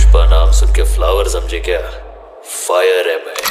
पुष्पा नाम सुन के फ्लावर समझे क्या? फायर है मैं।